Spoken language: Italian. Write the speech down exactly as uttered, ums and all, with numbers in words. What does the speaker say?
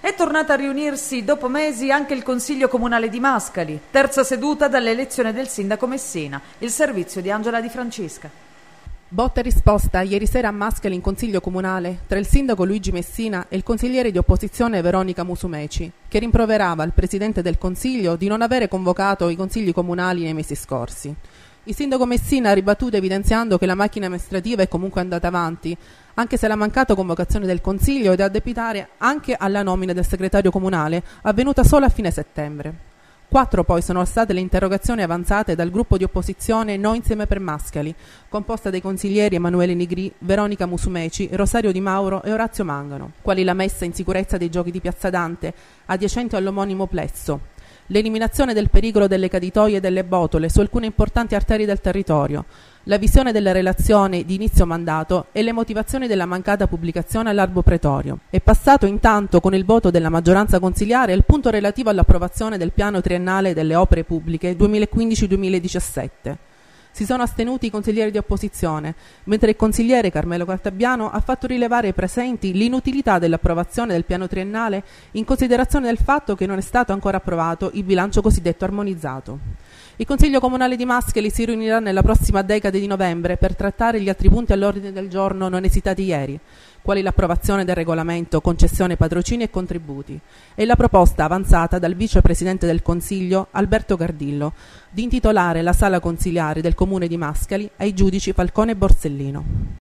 È tornata a riunirsi dopo mesi anche il Consiglio Comunale di Mascali, terza seduta dall'elezione del sindaco Messina, il servizio di Angela Di Francesca. Botta e risposta ieri sera a Mascali in Consiglio Comunale tra il sindaco Luigi Messina e il consigliere di opposizione Veronica Musumeci, che rimproverava al presidente del Consiglio di non avere convocato i consigli comunali nei mesi scorsi. Il sindaco Messina ha ribattuto evidenziando che la macchina amministrativa è comunque andata avanti, anche se la mancata convocazione del Consiglio è da addebitare anche alla nomina del segretario comunale, avvenuta solo a fine settembre. Quattro poi sono state le interrogazioni avanzate dal gruppo di opposizione Noi Insieme per Mascali, composta dai consiglieri Emanuele Nigri, Veronica Musumeci, Rosario Di Mauro e Orazio Mangano, quali la messa in sicurezza dei giochi di Piazza Dante, adiacenti all'omonimo plesso, l'eliminazione del pericolo delle caditoie e delle botole su alcune importanti arterie del territorio, la visione della relazione di inizio mandato e le motivazioni della mancata pubblicazione all'albo pretorio. È passato intanto con il voto della maggioranza consiliare il punto relativo all'approvazione del piano triennale delle opere pubbliche duemilaquindici duemiladiciassette. Si sono astenuti i consiglieri di opposizione, mentre il consigliere Carmelo Cartabbiano ha fatto rilevare ai presenti l'inutilità dell'approvazione del piano triennale in considerazione del fatto che non è stato ancora approvato il bilancio cosiddetto armonizzato. Il Consiglio Comunale di Mascali si riunirà nella prossima decade di novembre per trattare gli altri punti all'ordine del giorno non esitati ieri, quali l'approvazione del regolamento concessione patrocini e contributi e la proposta avanzata dal vicepresidente del Consiglio Alberto Cardillo di intitolare la sala consiliare del Comune di Mascali ai giudici Falcone e Borsellino.